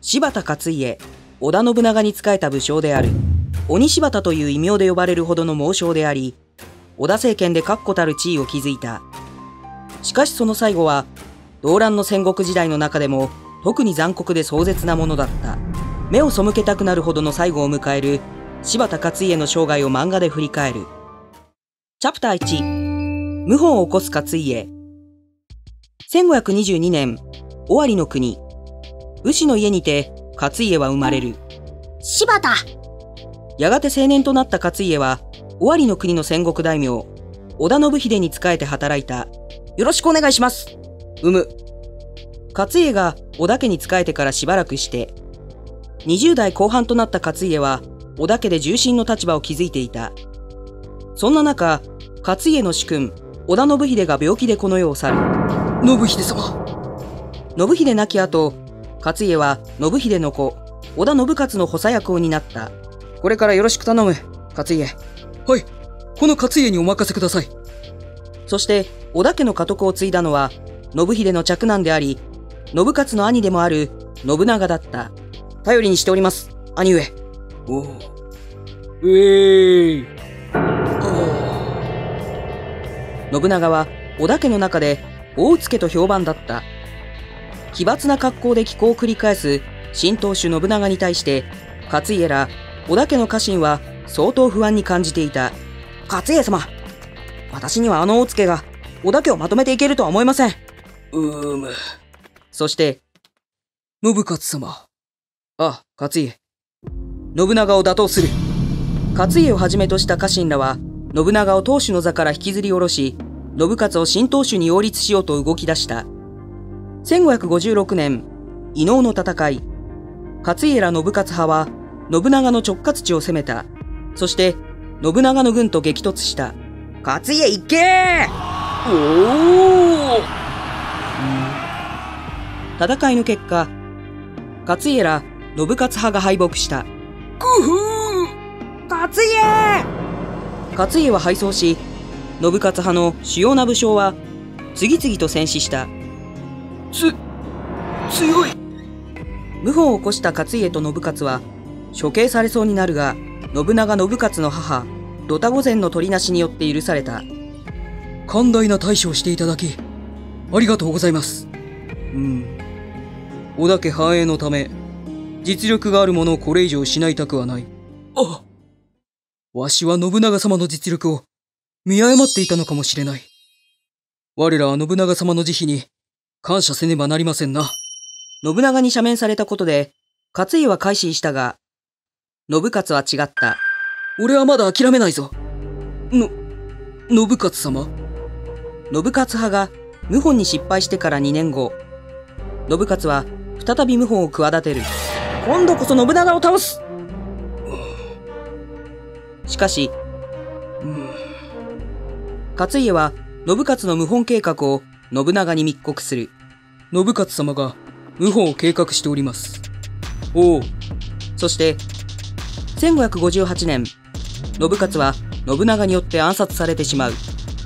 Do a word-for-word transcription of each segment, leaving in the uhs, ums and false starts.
柴田勝家、織田信長に仕えた武将である。鬼柴田という異名で呼ばれるほどの猛将であり、織田政権で確固たる地位を築いた。しかしその最後は、動乱の戦国時代の中でも特に残酷で壮絶なものだった。目を背けたくなるほどの最後を迎える柴田勝家の生涯を漫画で振り返る。チャプターいち、謀反を起こす勝家。せんごひゃくにじゅうにねん、尾張の国、武士の家にて勝家は生まれる。 柴田。 やがて青年となった勝家は、尾張の国の戦国大名、織田信秀に仕えて働いた。よろしくお願いします。うむ。勝家が織田家に仕えてからしばらくして、にじゅう代後半となった勝家は、織田家で重臣の立場を築いていた。そんな中、勝家の主君、織田信秀が病気でこの世を去る。 信秀様。 信秀亡き後、勝家は信秀の子、織田信勝の補佐役を担った。これからよろしく頼む、勝家。 はい、この勝家にお任せください。 そして、織田家の家督を継いだのは、信秀の嫡男であり、信勝の兄でもある信長だった。頼りにしております、兄上。 おう。うえーい。 信長は織田家の中で大うつけと評判だった。奇抜な格好で奇行を繰り返す新当主信長に対して、勝家ら織田家の家臣は相当不安に感じていた。勝家様、私にはあの大うつけが織田家をまとめていけるとは思えません。 うーむ。 そして、 信勝様。 あ、勝家。信長を打倒する。勝家をはじめとした家臣らは、信長を当主の座から引きずり下ろし、信勝を新当主に擁立しようと動き出した。せんごひゃくごじゅうろくねん、伊能の戦い。勝家ら信勝派は、信長の直轄地を攻めた。そして、信長の軍と激突した。勝家行けー！ おお。 戦いの結果、勝家ら信勝派が敗北した。 くふー！ 勝家！勝家は敗走し、信勝派の主要な武将は次々と戦死した。 つ、強い。 謀反を起こした勝家と信勝は処刑されそうになるが、信長信勝の母、土田御前の取りなしによって許された。 寛大な対処をしていただき、ありがとうございます。 うん。 織田家繁栄のため、実力がある者をこれ以上失いたくはない。あ！わしは信長様の実力を見誤っていたのかもしれない。我らは信長様の慈悲に感謝せねばなりませんな。 信長に赦免されたことで、勝家は改心したが、信勝は違った。 俺はまだ諦めないぞ。の、信勝様？ 信勝派が謀反に失敗してからにねんご、信勝は再び謀反を企てる。今度こそ信長を倒す！しかし、 うん、 勝家は信勝の謀反計画を信長に密告する。 信勝様が謀反を計画しております。 おお。そして、せんごひゃくごじゅうはちねん、信勝は信長によって暗殺されてしまう。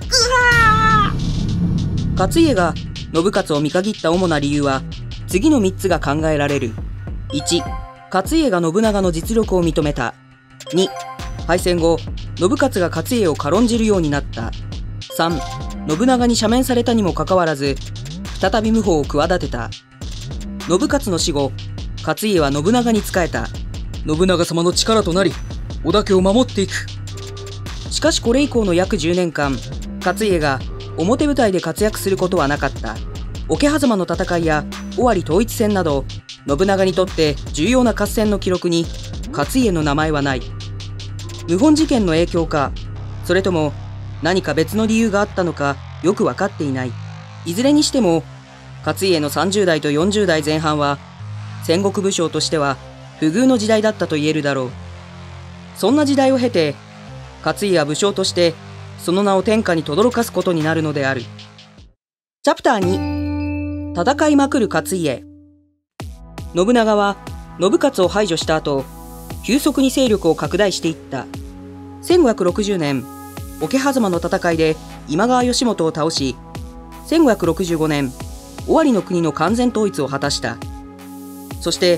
勝家が信勝を見限った主な理由は、次のみっつが考えられる。いち、勝家が信長の実力を認めた。に、敗戦後、信勝が勝家を軽んじるようになった。さん、信長に赦免されたにもかかわらず、再び謀反を企てた。信勝の死後、勝家は信長に仕えた。 信長様の力となり、織田家を守っていく。 しかしこれ以降の約じゅうねんかん、勝家が表舞台で活躍することはなかった。桶狭間の戦いや尾張統一戦など、信長にとって重要な合戦の記録に勝家の名前はない。謀反事件の影響か、それとも何か別の理由があったのかよく分かっていない。いずれにしても、勝家のさんじゅう代とよんじゅう代前半は、戦国武将としては不遇の時代だったと言えるだろう。そんな時代を経て、勝家は武将としてその名を天下に轟かすことになるのである。チャプターに、戦いまくる勝家。信長は信勝を排除した後、急速に勢力を拡大していった。せんごひゃくろくじゅうねん、桶狭間の戦いで今川義元を倒し、せんごひゃくろくじゅうごねん、尾張の国の完全統一を果たした。そして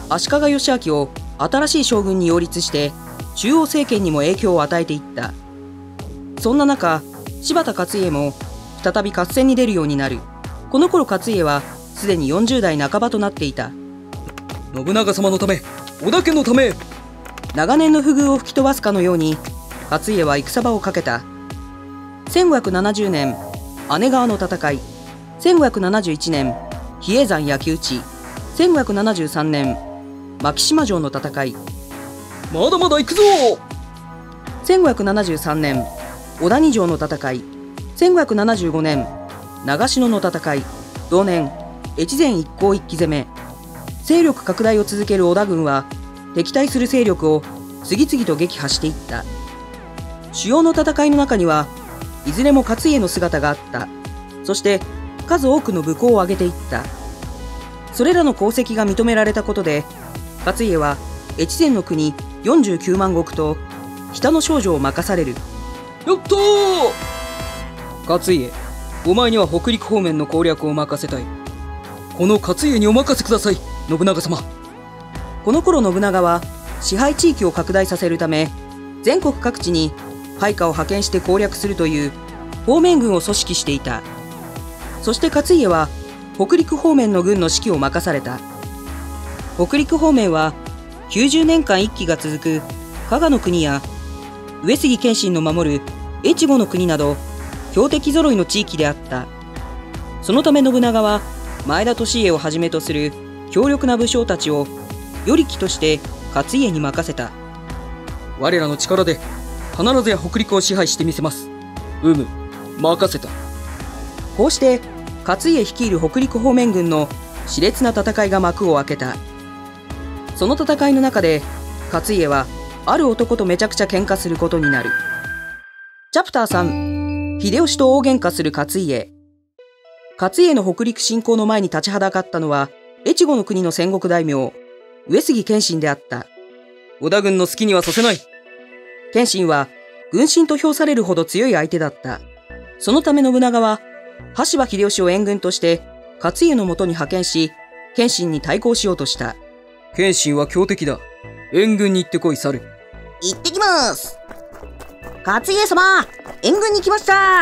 足利義昭を新しい将軍に擁立して中央政権にも影響を与えていった。そんな中、柴田勝家も再び合戦に出るようになる。この頃勝家はすでによんじゅう代半ばとなっていた。 信長様のため、織田家のため。 長年の不遇を吹き飛ばすかのように勝家は戦場をかけた。せんごひゃくななじゅうねん姉川の戦い、せんごひゃくななじゅういちねん比叡山焼き討ち、せんごひゃくななじゅうさんねん牧島城の戦い。 まだまだ行くぞ。 せんごひゃくななじゅうさんねん小谷城の戦い、せんごひゃくななじゅうごねん長篠の戦い、同年越前一向一揆攻め。勢力拡大を続ける織田軍は敵対する勢力を次々と撃破していった。主要の戦いの中にはいずれも勝家の姿があった。そして数多くの武功を挙げていった。それらの功績が認められたことで勝家は越前の国よんじゅうきゅうまんごくと北の少女を任される。 やったー。勝家、お前には北陸方面の攻略を任せたい。この勝家にお任せください、信長様。 この頃信長は支配地域を拡大させるため全国各地に配下を派遣して攻略するという方面軍を組織していた。そして勝家は北陸方面の軍の指揮を任された。北陸方面はきゅうじゅうねんかん一揆が続く加賀の国や上杉謙信の守る越後の国など強敵揃いの地域であった。そのため信長は前田利家をはじめとする強力な武将たちを与力として勝家に任せた。 我らの力で必ずや北陸を支配してみせます。うむ、任せた。 こうして勝家率いる北陸方面軍の熾烈な戦いが幕を開けた。その戦いの中で勝家はある男とめちゃくちゃ喧嘩することになる。チャプターさん、秀吉と大喧嘩する勝家。勝家の北陸侵攻の前に立ちはだかったのは越後の国の戦国大名上杉謙信であった。 織田軍の好きにはさせない。 謙信は軍神と評されるほど強い相手だった。そのため信長は羽柴秀吉を援軍として勝家のもとに派遣し謙信に対抗しようとした。 謙信は強敵だ。援軍に行ってこい、猿。 行ってきます。勝家様、援軍に来ました。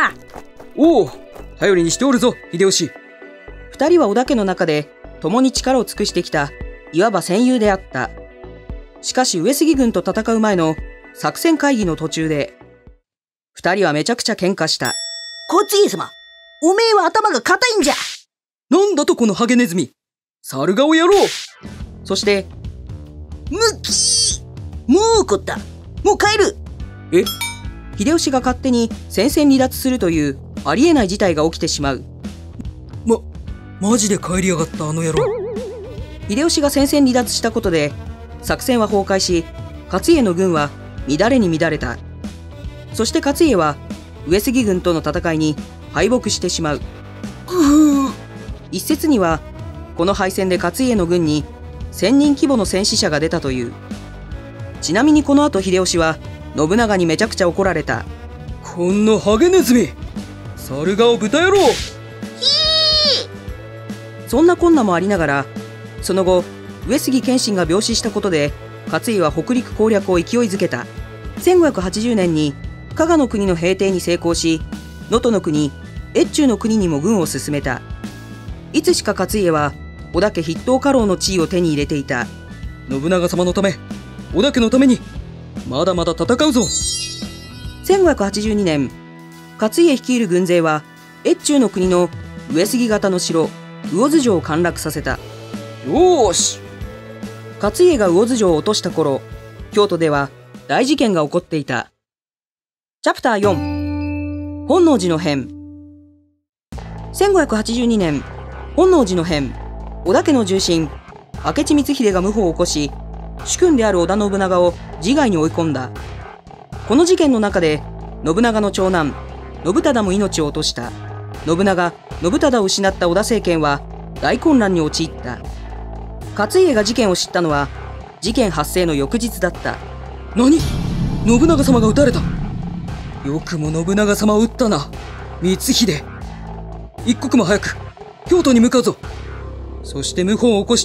おお、頼りにしておるぞ、秀吉。 二人は織田家の中で共に力を尽くしてきたいわば戦友であった。しかし上杉軍と戦う前の作戦会議の途中で二人はめちゃくちゃ喧嘩した。 勝家様、おめえは頭が固いんじゃ。 なんだとこのハゲネズミ、猿顔野郎。 そしてムキー、もう怒った。もう帰る。 え秀吉が勝手に戦線離脱するというありえない事態が起きてしまう。 ま、マジで帰りやがったあの野郎。 秀吉が戦線離脱したことで作戦は崩壊し勝家の軍は乱れに乱れた。そして勝家は上杉軍との戦いに敗北してしまう。一説にはこの敗戦で勝家の軍にせんにん規模の戦死者が出たという。ちなみにこの後秀吉は信長にめちゃくちゃ怒られた。 こんなハゲネズミ、猿顔豚野郎。 そんなこんなもありながらその後上杉謙信が病死したことで勝家は北陸攻略を勢いづけた。せんごひゃくはちじゅうねんに加賀の国の平定に成功し能登の国越中の国にも軍を進めた。いつしか勝家は織田家筆頭家老の地位を手に入れていた。 信長様のため、織田家のためにまだまだ戦うぞ。 せんごひゃくはちじゅうにねん勝家率いる軍勢は越中の国の上杉型の城魚津城を陥落させた。 よーし。 勝家が魚津城を落とした頃京都では大事件が起こっていた。チャプターよん、本能寺の変。せんごひゃくはちじゅうにねん本能寺の変。織田家の重臣明智光秀が謀反を起こし主君である織田信長を自害に追い込んだ。この事件の中で信長の長男信忠も命を落とした。信長信忠を失った織田政権は大混乱に陥った。勝家が事件を知ったのは事件発生の翌日だった。 何、信長様が撃たれた。よくも信長様を撃ったな、光秀。一刻も早く京都に向かうぞ。そして謀反を起こした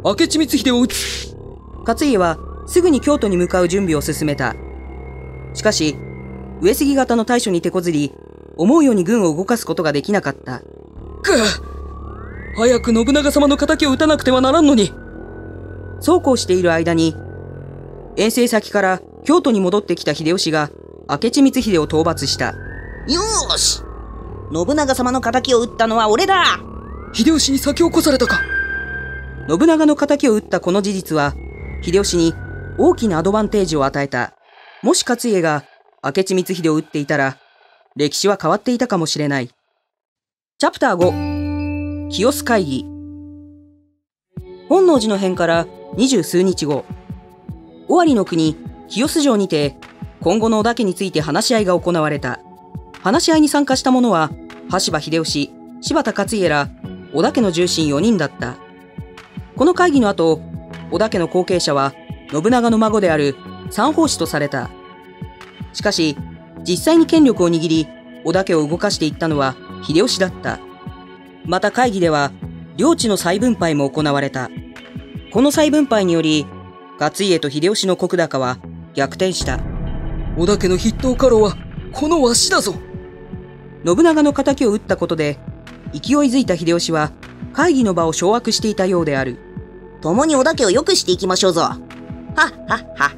明智光秀を討つ。 勝家はすぐに京都に向かう準備を進めた。しかし、上杉方の対処に手こずり、思うように軍を動かすことができなかった。 くっ、早く信長様の敵を討たなくてはならんのに。 そうこうしている間に、遠征先から京都に戻ってきた秀吉が明智光秀を討伐した。 よーし、信長様の敵を討ったのは俺だ。 秀吉に先を越されたか。 信長の敵を討ったこの事実は、秀吉に大きなアドバンテージを与えた。もし勝家が明智光秀を討っていたら、歴史は変わっていたかもしれない。チャプターご、清須会議。本能寺の変から二十数日後、尾張の国清須城にて今後の織田家について話し合いが行われた。話し合いに参加した者は羽柴秀吉、柴田勝家ら織田家の重臣よにんだった。この会議の後、織田家の後継者は信長の孫である三法師とされた。しかし実際に権力を握り織田家を動かしていったのは秀吉だった。また会議では領地の再分配も行われた。この再分配により勝家と秀吉の石高は逆転した。 織田家の筆頭家老はこのわしだぞ。 信長の敵を討ったことで勢いづいた秀吉は会議の場を掌握していたようである。 共に織田家を良くしていきましょうぞ。はっはっは。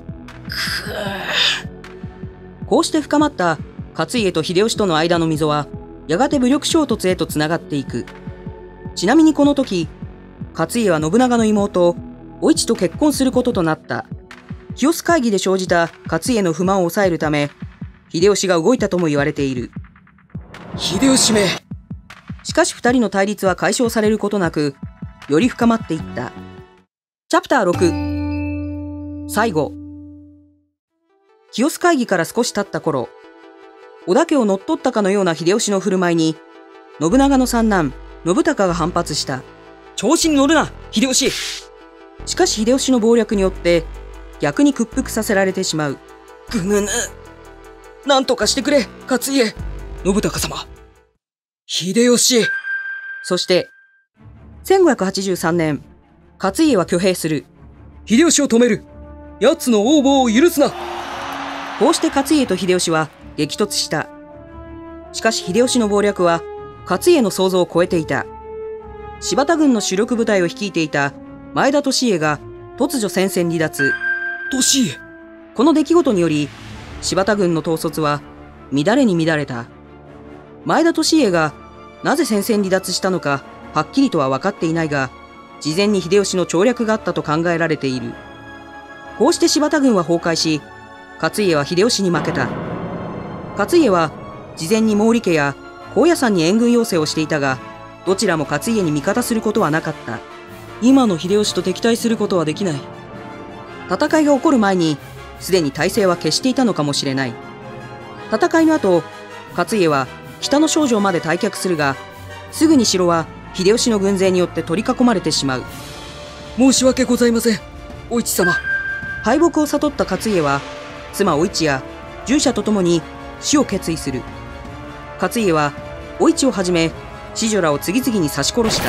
こうして深まった勝家と秀吉との間の溝はやがて武力衝突へとつながっていく。ちなみにこの時、勝家は信長の妹お市と結婚することとなった。清須会議で生じた勝家の不満を抑えるため秀吉が動いたとも言われている。 秀吉め。 しかし二人の対立は解消されることなくより深まっていった。チャプターろく、最後。清須会議から少し経った頃、織田家を乗っ取ったかのような秀吉の振る舞いに信長の三男信孝が反発した。 調子に乗るな秀吉。 しかし秀吉の謀略によって逆に屈服させられてしまう。 ぐぬぬ、なんとかしてくれ勝家。信孝様、秀吉。 そしてせんごひゃくはちじゅうさんねん、勝家は挙兵する。 秀吉を止める。奴の横暴を許すな。 こうして勝家と秀吉は激突した。しかし秀吉の謀略は勝家の想像を超えていた。柴田軍の主力部隊を率いていた前田利家が突如戦線離脱。 利家。 この出来事により柴田軍の統率は乱れに乱れた。前田利家がなぜ戦線離脱したのかはっきりとは分かっていないが、事前に秀吉の調略があったと考えられている。こうして柴田軍は崩壊し、勝家は秀吉に負けた。勝家は事前に毛利家や高野山に援軍要請をしていたが、どちらも勝家に味方することはなかった。 今の秀吉と敵対することはできない。 戦いが起こる前にすでに体制は消していたのかもしれない。戦いの後、勝家は北の少城まで退却するが、すぐに城は秀吉の軍勢によって取り囲まれてしまう。 申し訳ございませんお市様。 敗北を悟った勝家は妻お市や従者と共に死を決意する。勝家はお市をはじめ子女らを次々に刺し殺した。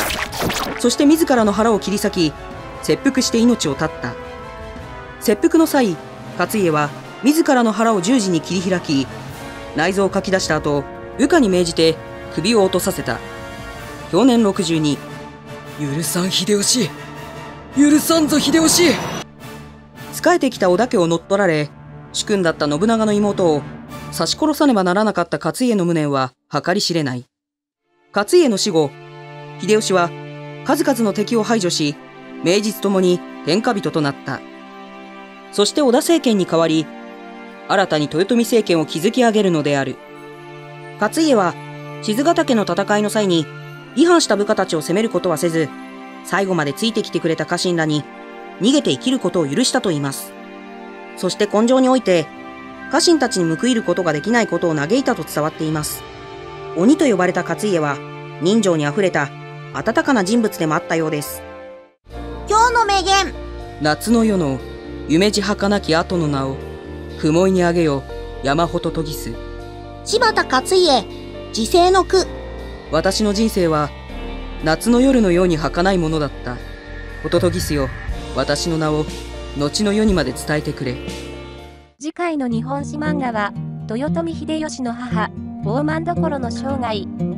そして自らの腹を切り裂き切腹して命を絶った。切腹の際、勝家は自らの腹を十字に切り開き、内臓をかき出した後、部下に命じて首を落とさせた。享年ろくじゅうに。 許さん秀吉、許さんぞ秀吉。 仕えてきた織田家を乗っ取られ主君だった信長の妹を刺し殺さねばならなかった勝家の無念は計り知れない。勝家の死後、秀吉は数々の敵を排除し、名実ともに天下人となった。そして織田政権に代わり、新たに豊臣政権を築き上げるのである。勝家は賤ヶ岳の戦いの際に違反した部下たちを責めることはせず、最後までついてきてくれた家臣らに逃げて生きることを許したと言います。そして根性において家臣たちに報いることができないことを嘆いたと伝わっています。鬼と呼ばれた勝家は人情にあふれた温かな人物でもあったようです。 今日の名言。 夏の夜の夢路儚き後の名を雲井にあげよ山ほととぎす。 柴田勝家時世の句。 私の人生は夏の夜のように儚いものだった。 ホトトギスよ、私の名を後の世にまで伝えてくれ。 次回の日本史漫画は、豊臣秀吉の母、大政所の生涯、